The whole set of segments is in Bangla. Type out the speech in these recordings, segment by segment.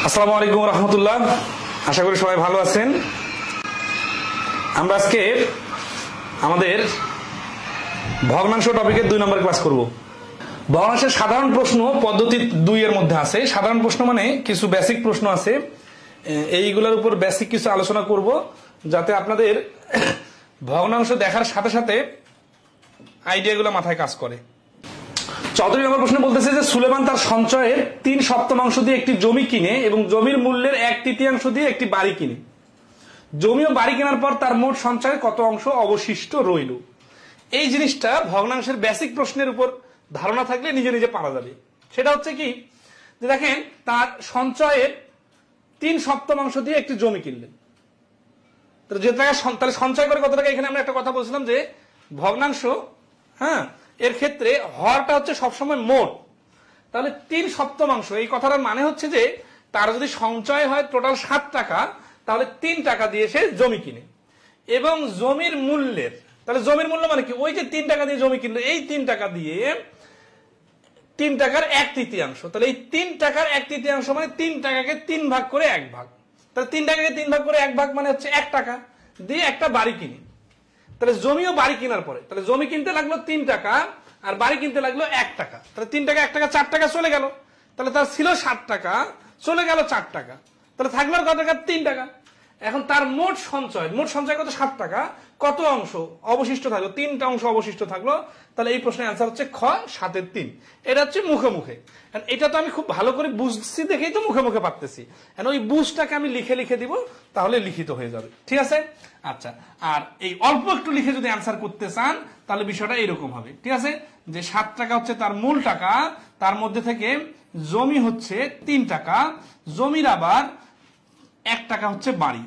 আসসালামু আলাইকুম রহমতুল্লাহ। আশা করি সবাই ভালো আছেন। আমরা আজকে আমাদের ভগ্নাংশ টপিকের 2 নম্বর ক্লাস করব। ভগ্নাংশের সাধারণ প্রশ্ন পদ্ধতি 2 এর মধ্যে আছে। সাধারণ প্রশ্ন মানে কিছু বেসিক প্রশ্ন আছে, এইগুলোর উপর বেসিক কিছু আলোচনা করব যাতে আপনাদের ভগ্নাংশ দেখার সাথে সাথে আইডিয়াগুলো মাথায় কাজ করে। 34 নম্বর প্রশ্ন বলতেছে যে সুলেমান তার সঞ্চয়ের 3/7 দিয়ে একটি জমি কিনে এবং জমির মূল্যের 1/3 দিয়ে একটি বাড়ি কিনে। জমি ও বাড়ি কেনার পর তার মোট সঞ্চয়ের কত অংশ অবশিষ্ট রইল? এই জিনিসটা ভগ্নাংশের বেসিক প্রশ্নের উপর ধারণা থাকলে নিজে নিজে পারা যাবে। সেটা হচ্ছে কি, যে দেখেন তার সঞ্চয়ের 3/7 দিয়ে একটি জমি কিনলেন, যে টাকা তাহলে সঞ্চয় করে কত টাকা। এখানে আমরা একটা কথা বলছিলাম যে ভগ্নাংশ, হ্যাঁ, এর ক্ষেত্রে হরটা হচ্ছে সবসময় মোট। তাহলে 3/7, এই কথাটার মানে হচ্ছে যে তার যদি সঞ্চয় হয় টোটাল 7 টাকা, তাহলে 3 টাকা দিয়ে সে জমি কিনে এবং জমির মূল্যের, তাহলে জমির মূল্য মানে কি, ওই যে 3 টাকা দিয়ে জমি কিনলো, এই 3 টাকা দিয়ে 3 টাকার 1/3। তাহলে এই 3 টাকার 1/3 মানে 3 টাকাকে 3 ভাগ করে 1 ভাগ। তাহলে 3 টাকাকে 3 ভাগ করে 1 ভাগ মানে হচ্ছে 1 টাকা দিয়ে একটা বাড়ি কিনে। তাহলে জমি ও বাড়ি কেনার পরে, তাহলে জমি কিনতে লাগলো 3 টাকা আর বাড়ি কিনতে লাগলো 1 টাকা। তাহলে 3 টাকা 1 টাকা 4 টাকা চলে গেল। তাহলে তার ছিল 7 টাকা, চলে গেল 4 টাকা, তাহলে থাকলো কত টাকা? 3 টাকা। এখন তার মোট সঞ্চয় কত? 7 টাকা। কত অংশ অবশিষ্ট থাকলো? 3টা অংশ অবশিষ্ট থাকলো। তাহলে এই প্রশ্নের অ্যান্সার হচ্ছে খ 7/3। এটা হচ্ছে মুখে মুখে। এটা তো আমি খুব ভালো করে বুঝছি দেখেই তো মুখে মুখে পারতেছি। ওই বুঝটাকে আমি লিখে লিখে দিব, তাহলে লিখিত হয়ে যাবে। ঠিক আছে? আচ্ছা, আর এই অল্প একটু লিখে যদি অ্যান্সার করতে চান তাহলে বিষয়টা এরকম হবে। ঠিক আছে, যে 7 টাকা হচ্ছে তার মূল টাকা, তার মধ্যে থেকে জমি হচ্ছে 3 টাকা, জমির আবার 1 টাকা হচ্ছে বাড়ি।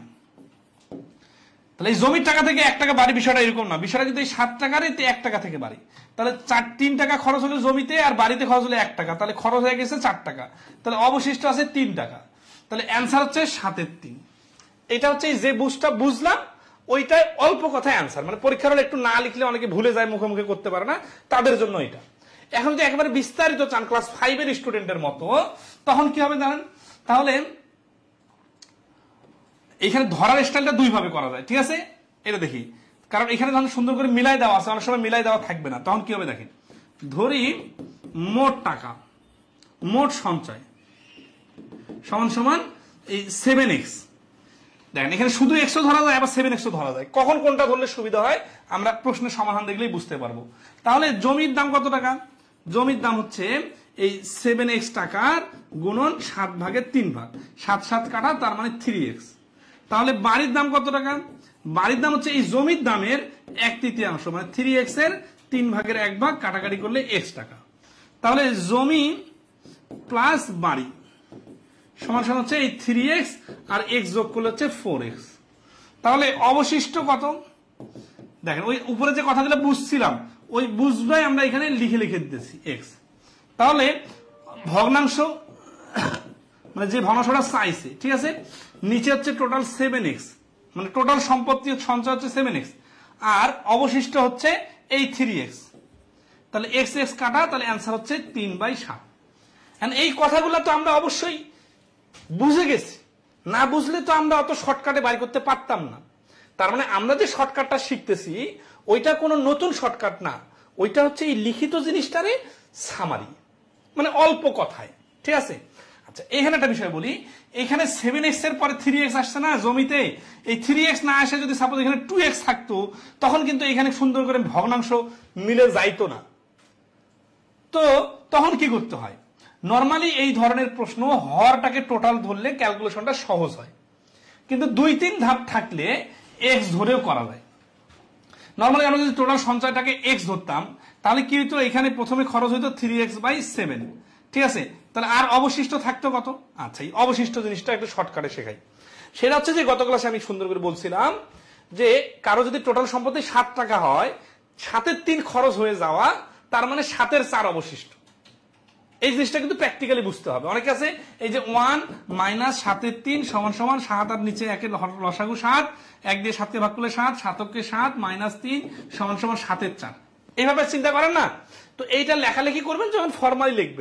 তাহলে এই জমির টাকা থেকে 1 টাকা বাড়ি, বিষয়টা এরকম না। বিষয়টা কিন্তু এই 7 টাকার 1 টাকা থেকে বাড়ি। তাহলে 3 টাকা খরচ হলো জমিতে আর বাড়িতে খরচ হলো 1 টাকা, তাহলে খরচ হয়ে গেছে 4 টাকা। তাহলে অবশিষ্ট আছে 3 টাকা। তাহলে অ্যান্সার হচ্ছে 7/3। এটা হচ্ছে যে বুঝটা বুঝলাম ওইটাই অল্প কথায় অ্যান্সার। মানে পরীক্ষার হলে একটু না লিখলে অনেকে ভুলে যায়, মুখে মুখে করতে পারে না, তাদের জন্য এটা। এখন যদি একেবারে বিস্তারিত চান ক্লাস 5 এর স্টুডেন্টের মতো, তখন কি হবে জানেন? তাহলে এখানে ধরার স্টাইলটা 2 ভাবে করা যায়। ঠিক আছে, এটা দেখি, কারণ এখানে যখন সুন্দর করে মিলাই দেওয়া আছে, অনেক সময় মিলাই দেওয়া থাকবে না, তখন কি হবে দেখেন। ধরি মোট টাকা, মোট সঞ্চয় সমান সমান এই 7x। দেখেন এখানে শুধু x ধরা যায়, আবার 7x ধরা যায়। কখন কোনটা ধরলে সুবিধা হয় আমরা প্রশ্নের সমাধান দেখলেই বুঝতে পারবো। তাহলে জমির দাম কত টাকা? জমির দাম হচ্ছে এই 7x টাকার গুণন 7/3 ভাগ, 7 কাটা, তার মানে 3x। তাহলে বাড়ির দাম কত টাকা? বাড়ির দাম হচ্ছে এই জমির দামের 1/3, মানে 3x এর 3/1 ভাগ, কাটাকাটি করলে x টাকা। তাহলে জমি প্লাস বাড়ি সমান সমান হচ্ছে এই 3x আর x যোগ করলে হচ্ছে 4x। তাহলে অবশিষ্ট কত? দেখেন ওই উপরে যে কথাগুলো বুঝছিলাম ওই বুঝবাই আমরা এখানে লিখে লিখে দিতেছি x। তাহলে ভগ্নাংশ মানে যে ভগ্নাংশটা চাইছে, ঠিক আছে, নিচে হচ্ছে টোটাল 7x, মানে টোটাল সম্পত্তি সঞ্চয় হচ্ছে 7x আর অবশিষ্ট হচ্ছে এই 3x। তাহলে x কাটা, তাহলে অ্যান্সার হচ্ছে 3/7। এই কথাগুলো তো আমরা অবশ্যই বুঝে গেছি, না বুঝলে তো আমরা অত শর্টকাটে বাড়ি করতে পারতাম না। তার মানে আমরা যে শর্টকাটটা শিখতেছি ওইটা কোনো নতুন শর্টকাট না, ওইটা হচ্ছে এই লিখিত জিনিসটারে সামারি, মানে অল্প কথায়। ঠিক আছে, আচ্ছা এখানে একটা বিষয় বলি, এখানে 7x এর পরে 3x আসছে না জমিতে, এই 3x না আসে যদি সাপোজ এখানে 2x থাকতো, তখন কিন্তু এখানে সুন্দর করে ভগ্নাংশ মিলে যাইতো না। তো তখন কি করতে হয়? নর্মালি এই ধরনের প্রশ্ন হরটাকে টোটাল ধরলে ক্যালকুলেশনটা সহজ হয়, কিন্তু 2-3 ধাপ থাকলে x ধরেও করা যায়। নর্মালি আমরা যদি টোটাল সঞ্চয়টাকে x ধরতাম তাহলে কি হইতো, এখানে প্রথমে খরচ হইতো 3x/7। ঠিক আছে, তাহলে আর অবশিষ্ট থাকতো কত? আচ্ছা, এই অবশিষ্ট জিনিসটা একটু শর্টকাটে শেখাই। সেটা হচ্ছে যে গত ক্লাসে আমি সুন্দর করে বলছিলাম যে কারো যদি টোটাল সম্পত্তি 7 টাকা হয়, 7/3 খরচ হয়ে যাওয়া, তার মানে 7/4 অবশিষ্ট। এই জিনিসটা কিন্তু প্র্যাকটিক্যালি বুঝতে হবে। অনেকে আছে এই যে 1 - 7/3 সমান সমান 7 আর নিচে 1 এর লসাগু 7, 1 দিয়ে 7 কে ভাগ করলে 7, 7 7 - 3 সমান সমান 7/4। এইভাবে চিন্তা করেন না? তো এইটা লেখালেখি করবেন যখন ফর্মালি লিখবেন,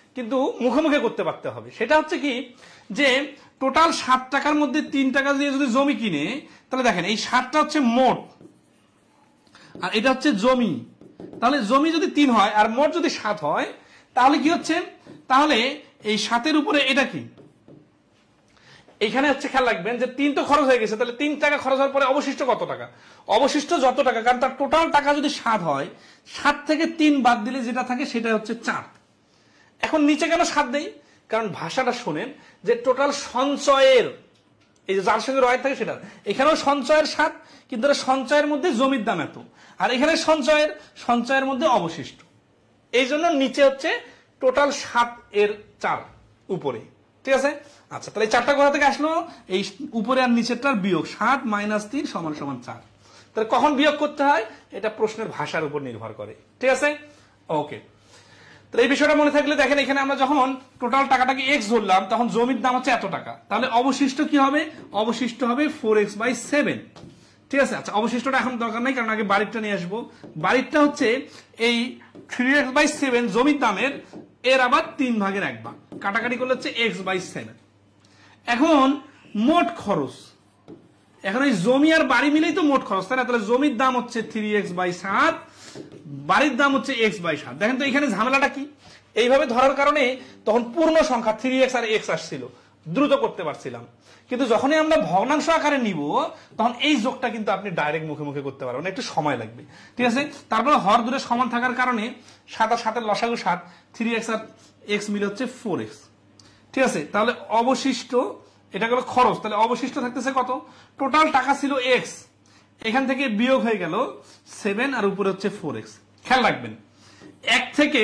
কিন্তু মুখে মুখে করতে পারতে হবে। সেটা হচ্ছে কি যে টোটাল 7 টাকার মধ্যে 3 টাকা দিয়ে যদি জমি কিনে, তাহলে দেখেন এই 7টা হচ্ছে মোট আর এটা হচ্ছে জমি। তাহলে জমি যদি 3 হয় আর মোট যদি 7 হয়, তাহলে কি হচ্ছে, তাহলে এই 7-এর উপরে এটা কি, এখানে হচ্ছে খেয়াল রাখবেন যে 3 তো খরচ হয়ে গেছে, তাহলে 3 টাকা খরচ হওয়ার পরে অবশিষ্ট কত টাকা, অবশিষ্ট যত টাকা, কারণ তার টোটাল টাকা যদি 7 হয়, 7 থেকে 3 বাদ দিলে যেটা থাকে সেটা হচ্ছে 4। এখন নিচে কেন 7 দেই, কারণ ভাষাটা শোনেন যে টোটাল সঞ্চয়ের, এই যে যার সঙ্গে রয় থাকে সেটা, এখানেও সঞ্চয়ের 7, কিন্তু সঞ্চয়ের মধ্যে জমির দাম এত, আর এখানে সঞ্চয়ের মধ্যে অবশিষ্ট, এই জন্য নিচে হচ্ছে টোটাল 7 এর 4 উপরে। ঠিক আছে, আচ্ছা তাহলে 4টা কোথা থেকে আসলো, এই উপরে আর নিচেরটার বিয়োগ, 7 - 3 = 4। তাহলে কখন বিয়োগ করতে হয়, এটা প্রশ্নের ভাষার উপর নির্ভর করে। ঠিক আছে, ওকে। তাহলে এই বিষয়টা মনে থাকলে দেখেন, এখানে আমরা যখন টোটাল টাকাটাকে x ধরলাম, তখন জমির দাম হচ্ছে এত টাকা, তাহলে অবশিষ্ট কি হবে, অবশিষ্ট হবে 4x/7। ঠিক আছে, আচ্ছা অবশিষ্টটা এখন দরকার নাই, কারণ আগে বাড়িরটা নিয়ে আসবো। বাড়িরটা হচ্ছে এই 3x/7 জমির দামের, এর আবার 3 ভাগের 1 ভাগ, কাটাকাটি করলে হচ্ছে x/7। এখন মোট খরচ, এখন এই জমি আর বাড়ি মিলেই তো মোট খরচ, তাই না? তাহলে জমির দাম হচ্ছে 3x/7, বাড়ির দাম হচ্ছে x/7। দেখেন তো এখানে ঝামেলাটা কি, এইভাবে ধরার কারণে তখন পূর্ণ সংখ্যা 3x আর x আসছিল, দ্রুত করতে পারছিলাম, কিন্তু যখনই আমরা ভগ্নাংশ আকারে নিব, তখন এই যোগটা কিন্তু আপনি ডাইরেক্ট মুখে মুখে করতে পারবেন, একটু সময় লাগবে। ঠিক আছে, তারপরে হর দূরে সমান থাকার কারণে 7 আর 7-এর লসাগু 7, 3x আর x মিলে হচ্ছে 4x। ঠিক আছে, তাহলে অবশিষ্ট, এটা গেল খরচ, তাহলে অবশিষ্ট থাকতেছে কত, টোটাল টাকা ছিল x, এখান থেকে বিয়োগ হয়ে গেল 7 আর উপরে হচ্ছে 4x। খেয়াল রাখবেন, 1 থেকে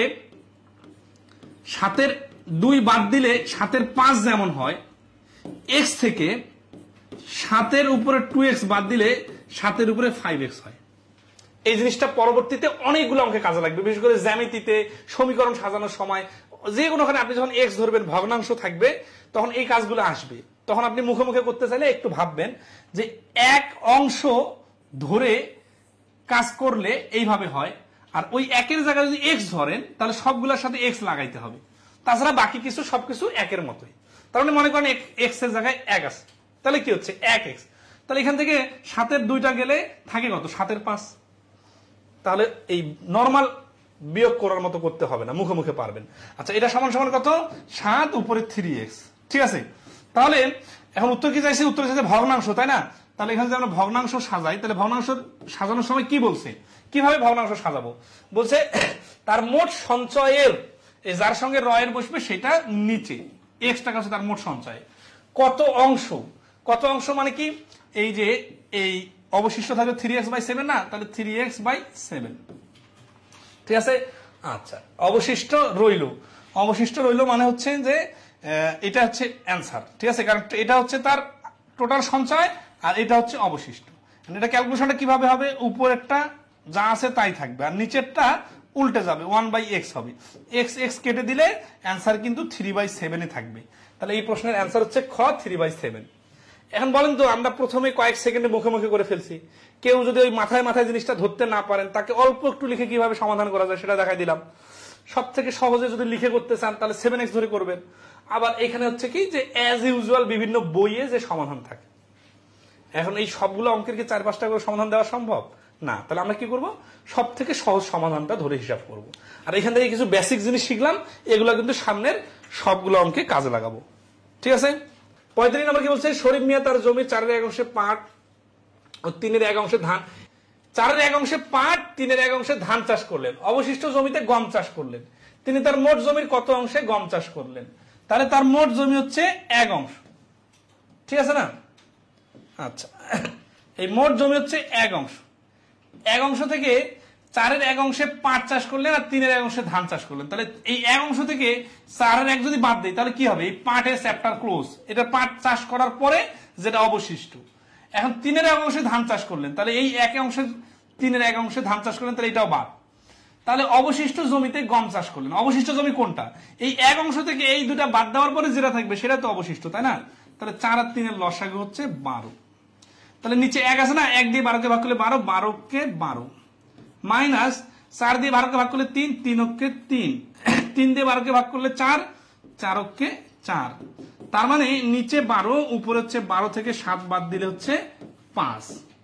7-এর 2 বাদ দিলে 7-এর 5 যেমন হয়, x থেকে 7-এর উপরে 2x বাদ দিলে 7-এর উপরে 5x হয়। এই জিনিসটা পরবর্তীতে অনেকগুলো অঙ্কে কাজে লাগবে, বিশেষ করে জ্যামিতিতে, সমীকরণ সাজানোর সময়, যে কোনোখানে আপনি যখন x ধরবেন, ভগ্নাংশ থাকবে, তখন এই কাজগুলো আসবে। তখন আপনি মুখে মুখে করতে চাইলে একটু ভাববেন যে এক অংশ ধরে কাজ করলে এইভাবে হয়, আর ওই একের জায়গায় যদি x ধরেন, তাহলে সবগুলোর সাথে x লাগাইতে হবে, তাছাড়া বাকি কিছু সবকিছু একের মতোই। তার মানে মনে করেন x এর জায়গায় 1 আছে, তাহলে কি হচ্ছে 1x, তাহলে এখান থেকে 7-এর 2টা গেলে থাকে কত, 7-এর 5। তাহলে এই নর্মাল বিয়োগ করার মতো করতে হবে না, মুখে মুখে পারবেন। আচ্ছা, এটা সমান সমান কত, 7 উপরে 3x। ঠিক আছে, তাহলে এখন উত্তর কি চাইছে, উত্তর চাইছে ভগ্নাংশ, তাই না? তাহলে এখানে যদি আমরা ভগ্নাংশ সাজাই, তাহলে ভগ্নাংশ সাজানোর সময় কি বলছে, কিভাবে ভগ্নাংশ সাজাবো, বলছে তার মোট সঞ্চয়ের, যার সঙ্গে রয়ের বসবে সেটা নিচে, x টাকা হচ্ছে তার মোট সঞ্চয়, কত অংশ, কত অংশ মানে কি, এই যে এই অবশিষ্ট থাকবে 3x/7 না, তাহলে 3x/7। ঠিক আছে, আচ্ছা অবশিষ্ট রইল মানে হচ্ছে যে এটা হচ্ছে অ্যান্সার। ঠিক আছে, কারণ এটা হচ্ছে তার টোটাল সঞ্চয় আর এটা হচ্ছে অবশিষ্ট। এটা ক্যালকুলেশনটা কিভাবে হবে, উপরেরটা যা আছে তাই থাকবে আর নিচেরটা উল্টে যাবে, 1/x হবে, x কেটে দিলে অ্যান্সার কিন্তু 3/7 থাকবে। তাহলে এই প্রশ্নের অ্যান্সার হচ্ছে খ, 3/7। এখন বলেন তো, আমরা প্রথমে কয়েক সেকেন্ডে মুখে মুখে করে ফেলছি, কেউ যদি ওই মাথায় মাথায় জিনিসটা ধরতে না পারেন, তাকে অল্প একটু লিখে কিভাবে সমাধান করা যায় সেটা দেখাই দিলাম। সব থেকে সহজে যদি লিখে করতে চান, তাহলে 7x ধরে করবেন। আবার এখানে হচ্ছে কি যে অ্যাজ ইউজুয়াল বিভিন্ন বইয়ে যে সমাধান থাকে, এখন এই সবগুলো অঙ্কের কি 4-5টা করে সমাধান দেওয়া সম্ভব না, তাহলে আমরা কি করব, সব থেকে সহজ সমাধানটা ধরে হিসাব করব। আর এখান থেকে কিছু বেসিক জিনিস শিখলাম, এগুলো কিন্তু সামনের সবগুলো অঙ্কে কাজে লাগাবো। ঠিক আছে, 35 নম্বর কি বলছে, শরীফ মিয়া তার জমি 4-এর 1 অংশে পাট ও 3-এর 1 অংশে ধান, 4-এর 1 অংশে পাট, 3-এর 1 অংশে ধান চাষ করলেন, অবশিষ্ট জমিতে গম চাষ করলেন। তিনি তার মোট জমির কত অংশে গম চাষ করলেন, তাহলে তার মোট জমি হচ্ছে 1 অংশ। ঠিক আছে না, আচ্ছা এই মোট জমি হচ্ছে 1 অংশ, 1 অংশ থেকে 4-এর 1 অংশে পাট চাষ করলেন আর 3-এর 1 অংশে ধান চাষ করলেন। তাহলে এই 1 অংশ থেকে 4-এর 1 যদি বাদ দেয়, তাহলে কি হবে, এই পাটের চ্যাপ্টার ক্লোজ, এটা পাট চাষ করার পরে যেটা অবশিষ্ট। এখন 3-এর 1 অংশে ধান চাষ করলেন, তাহলে এই 1 অংশে 3-এর 1 অংশে ধান চাষ করলেন, তাহলে এটাও বাদ। তাহলে অবশিষ্ট জমিতে গম চাষ করলেন, অবশিষ্ট জমি কোনটা, এই 1 অংশ থেকে এই দুটা বাদ দেওয়ার পরে যেটা থাকবে সেটা তো অবশিষ্ট, তাই না? তাহলে 4 আর 3-এর লসাগু হচ্ছে 12। তাহলে নিচে 1 আছে না, 1 দিয়ে 12কে ভাগ করলে 12, 12 কে 12 মাইনাস 4 দিয়ে 12কে ভাগ করলে 3, 3 কে 3, 3 দিয়ে 12 কে ভাগ করলে 4, 4 কে 4, তার মানে নিচে 12, উপরে হচ্ছে 12 থেকে 7 বাদ দিলে হচ্ছে 5।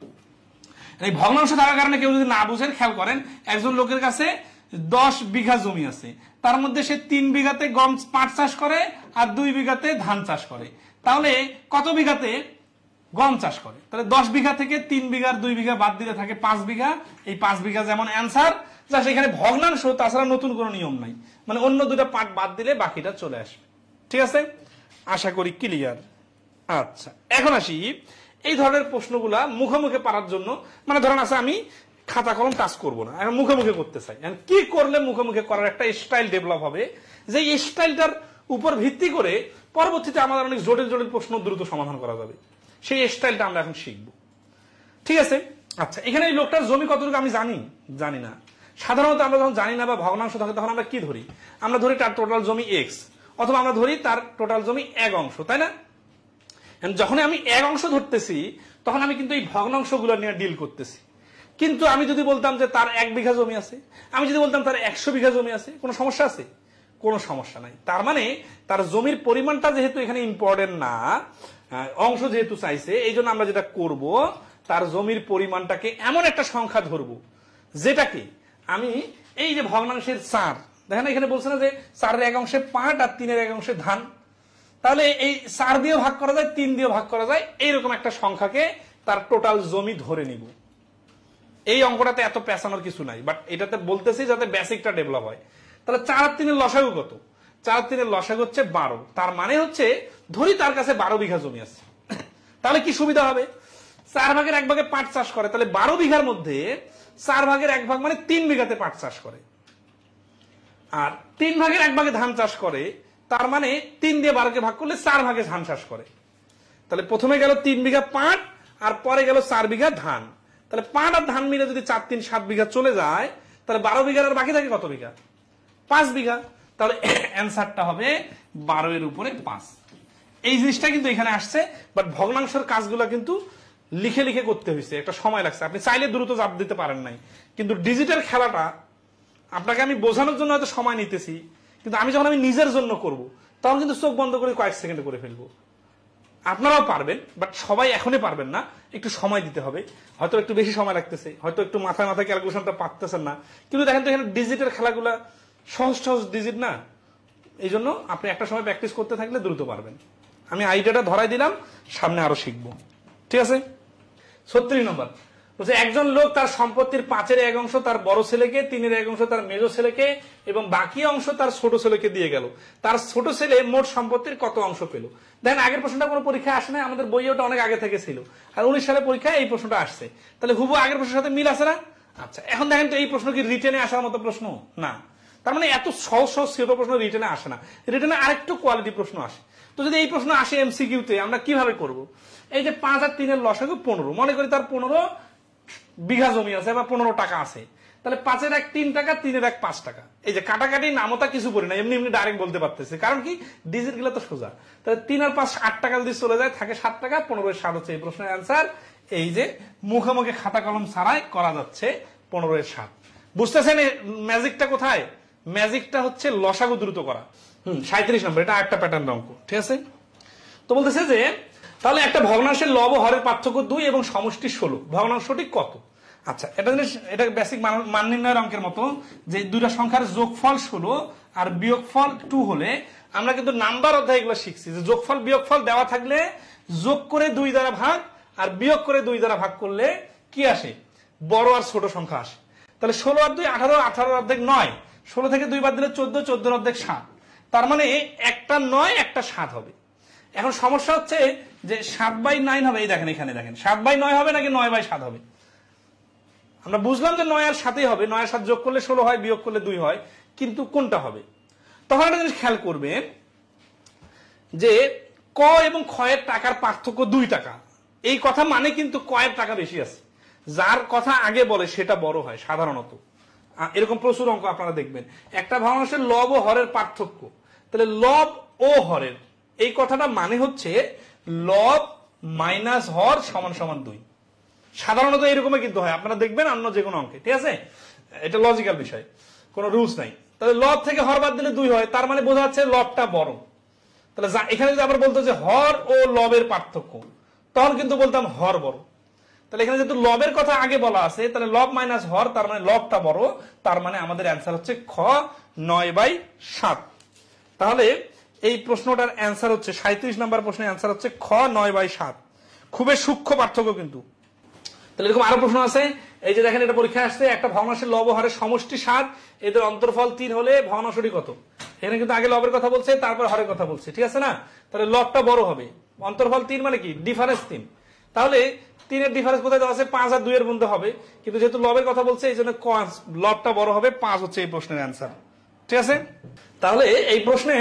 এই ভগ্নাংশ থাকার কারণে কেউ যদি না বুঝেন, খেয়াল করেন, একজন লোকের কাছে 10 বিঘা জমি আছে, তার মধ্যে সে 3 বিঘাতে গম পাট চাষ করে আর 2 বিঘাতে ধান চাষ করে, তাহলে কত বিঘাতে গম চাষ করে? তাহলে 10 বিঘা থেকে 3 বিঘার 2 বিঘা বাদ দিলে থাকে 5 বিঘা। এই 5 বিঘা যেমন অ্যান্সার, যা সেখানে ভগ্নাংশ, তাছাড়া নতুন কোনো নিয়ম নাই, মানে অন্য দুটো পার্ট বাদ দিলে বাকিটা চলে আসবে। ঠিক আছে, আশা করি ক্লিয়ার। আচ্ছা, এখন আসি এই ধরনের প্রশ্নগুলা মুখোমুখি পারার জন্য, মানে ধরেন আছে আমি খাতা কলম কাজ করব না, এখন মুখোমুখি করতে চাই, কি করলে মুখোমুখি করার একটা স্টাইল ডেভেলপ হবে, যে স্টাইলটার উপর ভিত্তি করে পরবর্তীতে আমাদের অনেক জটিল জটিল প্রশ্ন দ্রুত সমাধান করা যাবে, সেই স্টাইলটা আমরা এখন শিখব। ঠিক আছে, আচ্ছা, এখানে এই লোকটার জমি কতটুকু আমি জানি না। সাধারণত আমরা যখন জানি না বা ভগ্নাংশ থাকে তখন আমরা কি ধরি? আমরা ধরি তার টোটাল জমি এক্স, অথবা আমরা ধরি তার টোটাল জমি 1 অংশ, তাই না? যখন আমি 1 অংশ ধরতেছি তখন আমি কিন্তু এই ভগ্নাংশগুলো নিয়ে ডিল করতেছি। কিন্তু আমি যদি বলতাম যে তার 1 বিঘা জমি আছে, আমি যদি বলতাম তার 100 বিঘা জমি আছে, কোনো সমস্যা আছে? কোনো সমস্যা নাই। তার মানে তার জমির পরিমাণটা যেহেতু এখানে ইম্পর্টেন্ট না, অংশ যেহেতু চাইছে, এই জন্য আমরা যেটা করব, তার জমির পরিমাণটাকে এমন একটা সংখ্যা ধরবো যেটাকে আমি এই যে ভগ্নাংশের 4, দেখেন এখানে বলছে না যে 4-এর 1 অংশে পাট আর 3-এর 1 অংশে ধান, তাহলে এই 4 দিয়ে ভাগ করা যায়, 3 দিয়ে ভাগ করা যায়, এইরকম একটা সংখ্যাকে তার টোটাল জমি ধরে নিব। এই অঙ্কটাতে এত পেঁচানোর কিছু নাই, বাট এটাতে বলতেছি যাতে বেসিকটা ডেভেলপ হয়। তাহলে 4 আর 3-এর লসাগু কত? 4 আর 3-এর লসাগু হচ্ছে 12, তার মানে হচ্ছে ধরি তার কাছে 12 বিঘা জমি আছে। তাহলে কি সুবিধা হবে? 4 ভাগের 1 ভাগে পাট চাষ করে, তাহলে 12 বিঘার মধ্যে 4 ভাগের 1 ভাগ মানে 3 বিঘাতে পাট চাষ করে, আর 3 ভাগের 1 ভাগে ধান চাষ করে, তার মানে 3 দিয়ে 12 কে ভাগ করলে 4 ভাগে ধান চাষ করে। তাহলে প্রথমে গেল 3 বিঘা পাট আর পরে গেল 4 বিঘা ধান, তাহলে পাট আর ধান মিলে যদি 4, 3, 7 বিঘা চলে যায়, তাহলে 12 বিঘার আর বাকি থাকে কত বিঘা? 5 বিঘা। তাহলে অ্যান্সারটা হবে 12 এর উপরে 5। এই জিনিসটা কিন্তু এখানে আসছে, বাট ভগ্নাংশের কাজগুলো কিন্তু লিখে লিখে করতে হয়েছে, একটা সময় লাগছে। আপনি চাইলে দ্রুত চাপ দিতে পারেন নাই, কিন্তু ডিজিটাল খেলাটা আপনাকে আমি বোঝানোর জন্য হয়তো সময় নিতেছি, কিন্তু আমি যখন আমি নিজের জন্য করব তখন কিন্তু চোখ বন্ধ করে কয়েক সেকেন্ডে করে ফেলবো। আপনারাও পারবেন, বাট সবাই এখনই পারবেন না, একটু সময় দিতে হবে, হয়তো একটু বেশি সময় লাগতেছে, হয়তো একটু মাথায় মাথায় ক্যালকুলেশনটা পারতেছেন না, কিন্তু দেখেন তো এখানে ডিজিটাল খেলাগুলা সহজ সহজ ডিজিট না, এই জন্য আপনি একটা সময় প্র্যাকটিস করতে থাকলে দ্রুত পারবেন। আমি আইডিয়াটা ধরাই দিলাম, সামনে আরো শিখবো। ঠিক আছে, 36 নম্বর বলছে একজন লোক তার সম্পত্তির 5-এর 1 অংশ তার বড় ছেলেকে, 3-এর 1 অংশ তার মেজ ছেলেকে এবং বাকি অংশ তার ছোট ছেলেকে দিয়ে গেল। তার ছোট ছেলে মোট সম্পত্তির কত অংশ পেল? দেখেন আগের প্রশ্নটা কোনো পরীক্ষায় আসে না, আমাদের বইয়ে ওটা অনেক আগে থেকে ছিল, আর 19 সালে পরীক্ষায় এই প্রশ্নটা আসছে, তাহলে হুবহু আগের প্রশ্নের সাথে মিল আছে না? আচ্ছা, এখন দেখেন তো এই প্রশ্ন কি রিটেনে আসার মতো প্রশ্ন না, তার মানে এত সহজ সহজ ছোট প্রশ্ন রিটেনে আসে না, রিটেনে আরেকটু কোয়ালিটি প্রশ্ন আসে। তো যদি এই প্রশ্ন আসে এমসিকিউতে, আমরা কিভাবে করব? এই যে 5 আর 3-এর লসাগু 15, মনে করি তার 15 বিঘা জমি আছে বা 15 টাকা আছে, তাহলে 5-এর 1 3 টাকা, 3-এর 1 5 টাকা। এই যে কাটাকাটি নামতা কিছু করি না, এমনি এমনি ডাইরেক্ট বলতে পারতেছে, কারণ কি ডিজিট গুলো তো সোজা। তাহলে 3 আর 5 8 টাকা যদি চলে যায়, থাকে 7 টাকা, 15-এর 7 হচ্ছে এই প্রশ্নের অ্যান্সার। এই যে মুখোমুখি খাতা কলম ছাড়াই করা যাচ্ছে 15-এর 7। বুঝতেছেন ম্যাজিকটা কোথায়? ম্যাজিকটা হচ্ছে লসাগু দ্রুত করা। 37 নম্বর, এটা একটা প্যাটার্ন অঙ্ক। ঠিক আছে, তো বলতেছে যে তাহলে একটা ভগ্নাংশের লব ও হরের পার্থক্য 2 এবং সমষ্টি 16, ভগ্নাংশটি কত? আচ্ছা, এটা বেসিক মান নির্ণয়ের অঙ্কের মতো, যে দুইটা সংখ্যার যোগফল 16 আর বিয়োগফল 2 হলে আমরা কিন্তু নাম্বার অধ্যায় এগুলো শিখছি, যে যোগফল বিয়োগফল দেওয়া থাকলে যোগ করে 2 দ্বারা ভাগ আর বিয়োগ করে 2 দ্বারা ভাগ করলে কি আসে? বড় আর ছোট সংখ্যা আসে। তাহলে 16 আর 2 18, 18 অর্ধেক 9, 16 থেকে 2 বাদ দিলে 14, 14 অর্ধেক 7, তার মানে একটা 9 একটা 7 হবে। এখন সমস্যা হচ্ছে যে 7/9 হবে, এই দেখেন এখানে দেখেন 7/9 হবে নাকি 9/7 হবে। আমরা বুঝলাম যে 9 আর 7ই হবে, 9 আর 7 যোগ করলে 16 হয়, বিয়োগ করলে 2 হয়, কিন্তু কোনটা হবে? তখন একটা জিনিস খেয়াল করবে যে ক এবং খ এর টাকার পার্থক্য 2 টাকা, এই কথা মানে কিন্তু ক এর টাকা বেশি আছে, যার কথা আগে বলে সেটা বড় হয় সাধারণত। এরকম প্রচুর অঙ্ক আপনারা দেখবেন। একটা ভগ্নাংশের লব ও হরের পার্থক্য, তাহলে লব ও হরের এই কথাটা মানে হচ্ছে লব মাইনাস হর সমান সমান 2। সাধারণত এরকমই কিন্তু হয়, আপনারা দেখবেন অন্য যে কোনো অঙ্কে। ঠিক আছে, এটা লজিক্যাল বিষয়, কোনো রুলস নাই। তাহলে লব থেকে হর বাদ দিলে 2 হয়, তার মানে বোঝা যাচ্ছে লবটা বড়। তাহলে এখানে যদি আবার বলতো যে হর ও লবের পার্থক্য, তখন কিন্তু বলতাম হর বড়। তাহলে এখানে যেহেতু লবের কথা আগে বলা আছে, তাহলে লব মাইনাস হর, তার মানে লবটা বড়, তার মানে আমাদের অ্যান্সার হচ্ছে খ 9/7। তাহলে এই প্রশ্নটার অ্যান্সার হচ্ছে 37 নম্বর প্রশ্নের অ্যান্সার হচ্ছে খ 9/7। খুবই সূক্ষ্ম পার্থক্য কিন্তু। তাহলে এরকম আরো প্রশ্ন আছে, এই যে দেখেন এটা পরীক্ষা আসছে, একটা ভগ্নাংশের লব ও হরের সমষ্টি 7, এদের অন্তর্ফল 3 হলে ভগ্নাংশটি কত? এখানে কিন্তু আগে লবের কথা বলছে, তারপর হরের কথা বলছে, ঠিক আছে না? তাহলে লবটা বড় হবে, অন্তর্ফল 3 মানে কি ডিফারেন্স 3, তাহলে 3 এর ডিফারেন্স কোথায় দেওয়া আছে? 5 আর 2 এর মধ্যে হবে, কিন্তু যেহেতু লবের কথা বলছে এই জন্য লবটা বড় হবে, 5 হচ্ছে এই প্রশ্নের অ্যান্সার, ঠিক আছে? তাহলে এই প্রশ্নে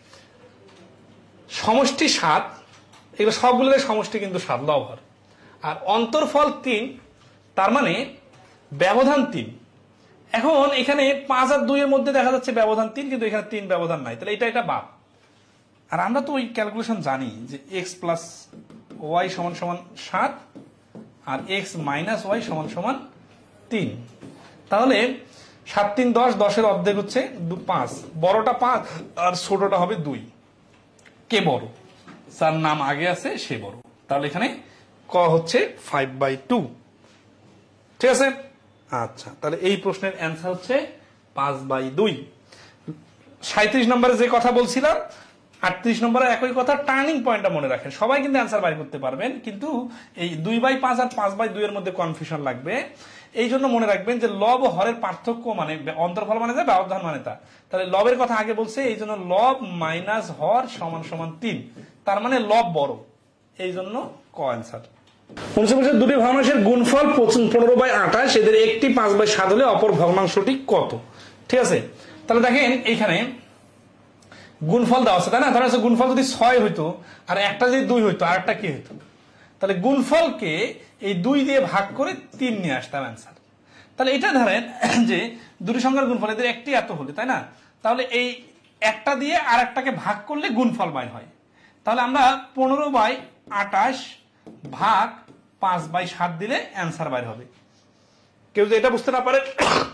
সমষ্টি 7, এগুলো সবগুলোর সমষ্টি কিন্তু 7 লব হর, আর অন্তর্ফল 3, তার মানে ব্যবধান 3। এখন এখানে 5 আর 2 এর মধ্যে দেখা যাচ্ছে ব্যবধান 3, কিন্তু এখানে 3 ব্যবধান নাই, তাহলে এটা বাদ। আর আমরা তো ওই ক্যালকুলেশন জানি যে x প্লাস ওয়াই সমান সমান 7 আর x মাইনাস ওয়াই সমান সমান 3। তাহলে 7 3 10, 10 এর অর্ধেক হচ্ছে 5, বড়টা 5 আর ছোটটা হবে 2। কে বড়? যার নাম আগে আছে সে বড়। তাহলে এখানে ক হচ্ছে 5/2, ঠিক আছে? আচ্ছা, তাহলে এই প্রশ্নের অ্যান্সার হচ্ছে 5/2। 37 নম্বরে যে কথা বলছিলাম, 38 নম্বরে একই কথা, টার্নিং পয়েন্টটা মনে রাখেন। সবাই কিন্তু অ্যান্সার বাই করতে পারবেন, কিন্তু এই 2/5 আর 5/2 এর মধ্যে কনফিউশন লাগবে। এই জন্য মনে রাখবেন যে লব ও হরের পার্থক্য মানে অন্তর্ফল মানে যা, ব্যবধান মানে তা। তাহলে লবের কথা আগে বলছে, এই জন্য লব মাইনাস হর সমান সমান 3, তার মানে লব বড়, এই জন্য ক অ্যান্সার। 49 দুটি ভগ্নাংশের গুণফল 15/28, এদের একটি 5/7 হলে অপর ভগ্নাংশটি কত? ঠিক আছে, তাহলে দেখেন এইখানে গুণফল দেওয়া আছে, তাই না? ধরা হচ্ছে গুণফল যদি 6 হইতো আর একটা যদি 2 হইতো, আর একটা কি হইতো? তাহলে গুণফলকে এই 2 দিয়ে ভাগ করে 3 নিয়ে আসতাম অ্যান্সার। তাহলে এটা ধরেন যে দুটি সংখ্যার গুণফল, এদের একটি এত হলে, তাই না? তাহলে এই একটা দিয়ে আর একটাকে ভাগ করলে গুণফল বাইর হয়। তাহলে আমরা 15/28 ভাগ 5/7 দিলে অ্যান্সার বাইর হবে। কেউ যদি এটা বুঝতে না পারে,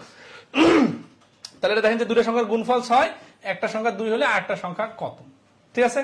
তাহলে এটা দেখেন যে দুটো সংখ্যার গুণফল 6, একটা সংখ্যা 2 হলে আর একটা সংখ্যা কত? ঠিক আছে,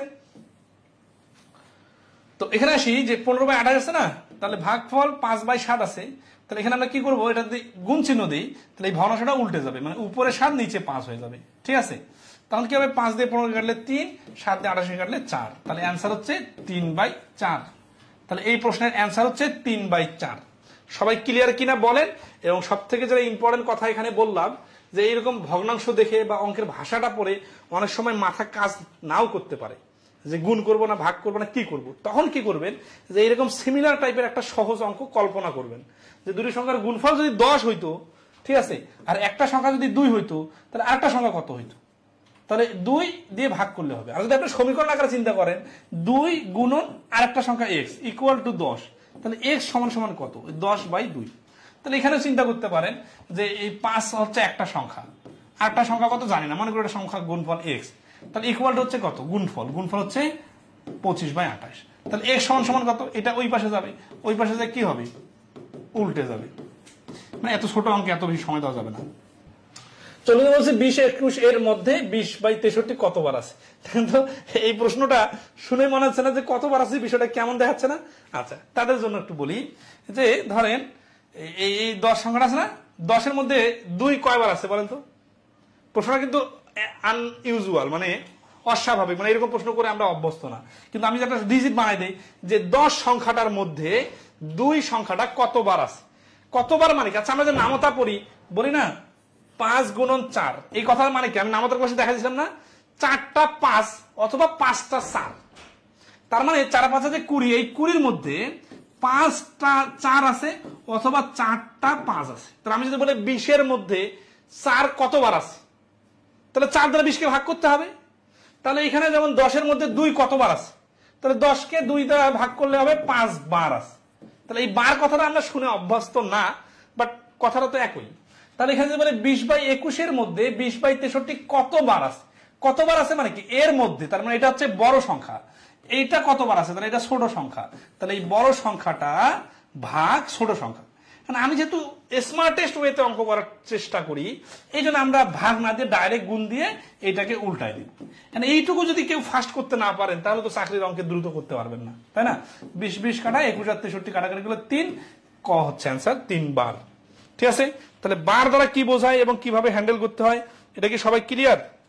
তো এখানে আসি যে 15/28 আছে না, তাহলে ভাগফল 5/7 আছে। তাহলে এখানে আমরা কি করবো? এটা যদি গুণ চিহ্ন দিই, তাহলে এই ভগ্নাংশটা উল্টে যাবে, মানে উপরে 7 নিচে 5 হয়ে যাবে, ঠিক আছে? তখন কি হবে? 5 দিয়ে 15 কাটলে 3, 7 দিয়ে 28 কাটলে 4, তাহলে অ্যান্সার হচ্ছে 3/4। তাহলে এই প্রশ্নের অ্যান্সার হচ্ছে 3/4। সবাই ক্লিয়ার কিনা বলেন? এবং সব থেকে যেটা ইম্পর্টেন্ট কথা এখানে বললাম, যে এইরকম ভগ্নাংশ দেখে বা অঙ্কের ভাষাটা পড়ে অনেক সময় মাথা কাজ নাও করতে পারে, যে গুণ করব না ভাগ করবো না কি করব। তখন কি করবেন? যে এইরকম সিমিলার টাইপের একটা সহজ অঙ্ক কল্পনা করবেন, যে দুটি সংখ্যার গুণফল যদি 10 হইতো, ঠিক আছে, আর একটা সংখ্যা যদি 2 হইতো, তাহলে আরেকটা সংখ্যা কত হইতো? তাহলে 2 দিয়ে ভাগ করলে হবে। আর যদি আপনি সমীকরণ আকারে চিন্তা করেন, 2 গুণন আরেকটা সংখ্যা x ইকুয়াল টু 10, তাহলে x সমান সমান কত? 10/2। তাহলে এখানে চিন্তা করতে পারেন যে এই 5 হচ্ছে একটা সংখ্যা, আরেকটা সংখ্যা কত জানি না, মনে করি একটা সংখ্যা গুণফল x, তাহলে ইকুয়াল টু হচ্ছে কত? গুণফল হচ্ছে 25/28। তাহলে x সমান সমান কত? এটা ওই পাশে যাবে, ওই পাশে যায় কি হবে? উল্টে যাবে। মানে এত ছোট অঙ্কে এত বেশি সময় দেওয়া যাবে না। চলুন বলছে 20-21 এর মধ্যে 20/63 কতবার আছে? তো এই প্রশ্নটা শুনে মনে হচ্ছে না যে কতবার আছে, বিষয়টা কেমন দেখাচ্ছে না? আচ্ছা, তাদের জন্য একটু বলি যে ধরেন এই 10 সংখ্যাটা আছে না, 10 এর মধ্যে 2 কয়বার আছে বলেন তো? প্রশ্নটা কিন্তু আনইউজুয়াল, মানে অস্বাভাবিক, মানে এরকম প্রশ্ন করে আমরা অভ্যস্ত না। কিন্তু আমি একটা ডিজিট বানাই দেই যে 10 সংখ্যাটার মধ্যে 2 সংখ্যাটা কতবার আছে। কতবার মানে কি? আচ্ছা, আমরা যে নামতা পড়ি, বলি না 5 গুণন 4, এই কথার মানে কি? আমি নামতার পাশে দেখা দিয়েছিলাম না, 4টা 5 অথবা 5টা 4, তার মানে 4 5 আছে 20, এই 20-র মধ্যে 5টা 4 আছে অথবা 4টা 5 আছে। তাহলে আমি যদি বলি 20-এর মধ্যে 4 কতবার আছে, তাহলে 4 দ্বারা 20কে ভাগ করতে হবে। তাহলে এখানে যেমন 10-এর মধ্যে 2 কতবার আছে, তাহলে 10কে 2 দ্বারা ভাগ করলে হবে 5 বার আছে। তাহলে এই বার কথাটা আমরা শুনে অভ্যস্ত না, বাট কথাটা তো একই। তাহলে এখানে যে বলে 20/21 এর মধ্যে 20/63 কতবার আছে, কতবার আছে মানে কি এর মধ্যে, তার মানে এটা হচ্ছে বড় সংখ্যা, এইটা কতবার আছে, তাহলে এটা ছোট সংখ্যা। তাহলে এই বড় সংখ্যাটা ভাগ ছোট সংখ্যা, কারণ আমি যেহেতু স্মার্টেস্ট ওয়েতে অঙ্ক করার চেষ্টা করি, এই জন্য আমরা ভাগ না দিয়ে ডাইরেক্ট গুণ দিয়ে এটাকে উল্টাই দিই। কারণ এইটুকু যদি কেউ ফাস্ট করতে না পারেন তাহলে তো চাকরির অঙ্কে দ্রুত করতে পারবেন না, তাই না? 20 কাটা 21 আর 63 কাটাকাটি গুলো 3, ক হচ্ছে অ্যান্সার 3 বার। ঠিক আছে, তাহলে বার দ্বারা কি বোঝায় এবং কিভাবে হ্যান্ডেল করতে হয় এটা কি সবাই ক্লিয়ার?